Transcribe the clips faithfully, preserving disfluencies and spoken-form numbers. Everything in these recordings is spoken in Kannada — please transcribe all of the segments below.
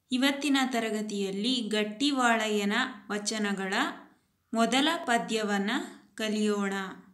ಇವತ್ತಿನ ತರಗತಿಯಲ್ಲಿ ಗಟ್ಟಿವಾಳಯ್ಯನ ವಚನಗಳ ಮೊದಲ ಪದ್ಯವನ್ನು ಕಲಿಯೋಣ.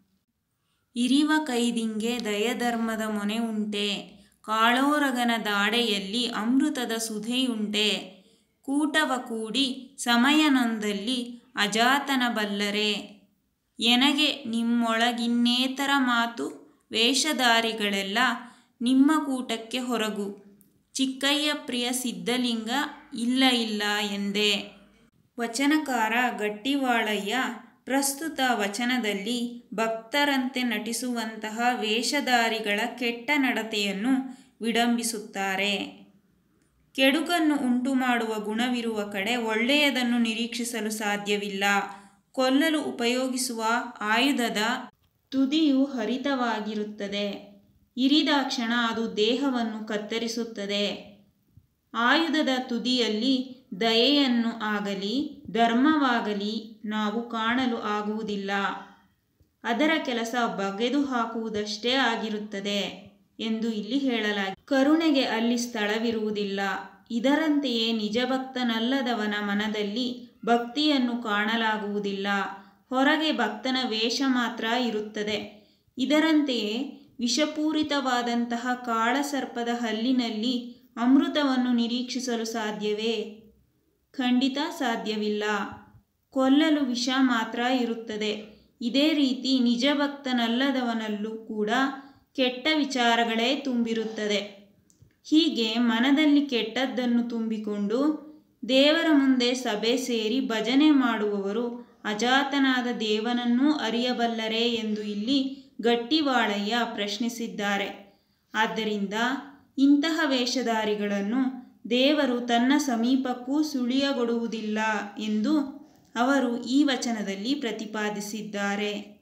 ಇರಿವ ಕೈದಿಂಗೆ ದಯಧರ್ಮದ ಮೊನೆ ಉಂಟೆ, ಕಾಳೋರಗನ ದಾಡೆಯಲ್ಲಿ ಅಮೃತದ ಸುಧೆಯುಂಟೆ, ಕೂಟವ ಕೂಡಿ ಸಮಯನೊಂದಲ್ಲಿ ಅಜಾತನ ಬಲ್ಲರೆ, ಎನಗೆ ನಿಮ್ಮೊಳಗಿನ್ನೇತರ ಮಾತು ವೇಷಧಾರಿಗಳೆಲ್ಲ ನಿಮ್ಮ ಕೂಟಕ್ಕೆ ಹೊರಗು, ಚಿಕ್ಕಯ್ಯ ಪ್ರಿಯ ಸಿದ್ಧಲಿಂಗ ಇಲ್ಲ ಇಲ್ಲ ಎಂದೆ. ವಚನಕಾರ ಗಟ್ಟಿವಾಳಯ್ಯ ಪ್ರಸ್ತುತ ವಚನದಲ್ಲಿ ಭಕ್ತರಂತೆ ನಟಿಸುವಂತಹ ವೇಷಧಾರಿಗಳ ಕೆಟ್ಟ ನಡತೆಯನ್ನು ವಿಡಂಬಿಸುತ್ತಾರೆ. ಕೆಡುಕನ್ನು ಉಂಟು ಮಾಡುವ ಗುಣವಿರುವ ಕಡೆ ಒಳ್ಳೆಯದನ್ನು ನಿರೀಕ್ಷಿಸಲು ಸಾಧ್ಯವಿಲ್ಲ. ಕೊಲ್ಲಲು ಉಪಯೋಗಿಸುವ ಆಯುಧದ ತುದಿಯು ಹರಿತವಾಗಿರುತ್ತದೆ. ಇರಿದಾಕ್ಷಣ ಅದು ದೇಹವನ್ನು ಕತ್ತರಿಸುತ್ತದೆ. ಆಯುಧದ ತುದಿಯಲ್ಲಿ ದಯೆಯನ್ನು ಆಗಲಿ ಧರ್ಮವಾಗಲಿ ನಾವು ಕಾಣಲು ಆಗುವುದಿಲ್ಲ. ಅದರ ಕೆಲಸ ಬಗೆದು ಹಾಕುವುದಷ್ಟೇ ಆಗಿರುತ್ತದೆ ಎಂದು ಇಲ್ಲಿ ಹೇಳಲಾಗಿದೆ. ಕರುಣೆಗೆ ಅಲ್ಲಿ ಸ್ಥಳವಿರುವುದಿಲ್ಲ. ಇದರಂತೆಯೇ ನಿಜಭಕ್ತನಲ್ಲದವನ ಮನದಲ್ಲಿ ಭಕ್ತಿಯನ್ನು ಕಾಣಲಾಗುವುದಿಲ್ಲ. ಹೊರಗೆ ಭಕ್ತನ ವೇಷ ಮಾತ್ರ ಇರುತ್ತದೆ. ಇದರಂತೆಯೇ ವಿಷಪೂರಿತವಾದಂತಹ ಕಾಳಸರ್ಪದ ಹಲ್ಲಿನಲ್ಲಿ ಅಮೃತವನ್ನು ನಿರೀಕ್ಷಿಸಲು ಸಾಧ್ಯವೇ? ಖಂಡಿತ ಸಾಧ್ಯವಿಲ್ಲ. ಕೊಲ್ಲಲು ವಿಷ ಮಾತ್ರ ಇರುತ್ತದೆ. ಇದೇ ರೀತಿ ನಿಜಭಕ್ತನಲ್ಲದವನಲ್ಲೂ ಕೂಡ ಕೆಟ್ಟ ವಿಚಾರಗಳೇ ತುಂಬಿರುತ್ತದೆ. ಹೀಗೆ ಮನದಲ್ಲಿ ಕೆಟ್ಟದ್ದನ್ನು ತುಂಬಿಕೊಂಡು ದೇವರ ಮುಂದೆ ಸಭೆ ಸೇರಿ ಭಜನೆ ಮಾಡುವವರು ಅಜಾತನಾದ ದೇವನನ್ನೂ ಅರಿಯಬಲ್ಲರೇ ಎಂದು ಇಲ್ಲಿ ಗಟ್ಟಿವಾಳಯ್ಯ ಪ್ರಶ್ನಿಸಿದ್ದಾರೆ. ಆದ್ದರಿಂದ ಇಂತಹ ವೇಷಧಾರಿಗಳನ್ನು ದೇವರು ತನ್ನ ಸಮೀಪಕ್ಕೂ ಸುಳಿಯಗೊಡುವುದಿಲ್ಲ ಎಂದು ಅವರು ಈ ವಚನದಲ್ಲಿ ಪ್ರತಿಪಾದಿಸಿದ್ದಾರೆ.